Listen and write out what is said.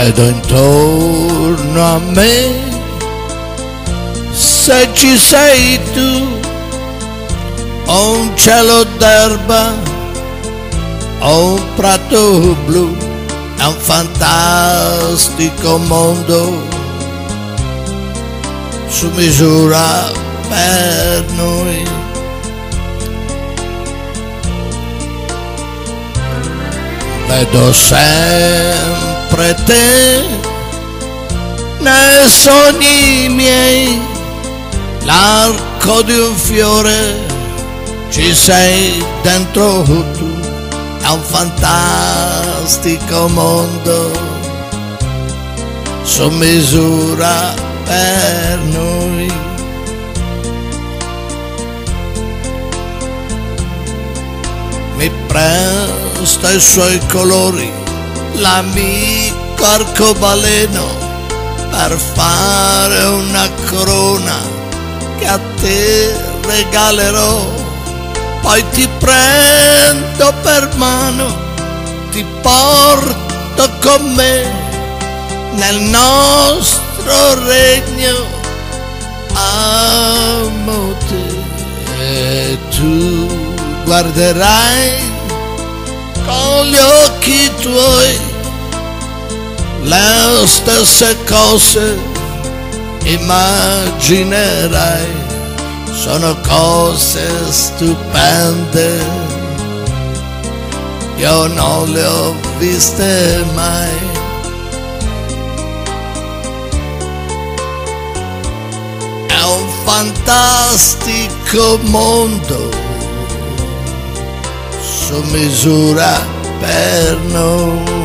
Vedo intorno a me, se ci sei tu, ho un cielo d'erba, ho un prato blu, è un fantastico mondo su misura per noi. Vedo sempre te nei sogni miei, l'arco di un fiore, ci sei dentro tu, è un fantastico mondo su misura per noi. Mi presta i suoi colori, l'amico arcobaleno, per fare una corona che a te regalerò. Poi ti prendo per mano, ti porto con me nel nostro regno. Amo te e tu guarderai con gli occhi tuoi le stesse cose, immaginerai, sono cose stupende, io non le ho viste mai. È un fantastico mondo su misura per noi.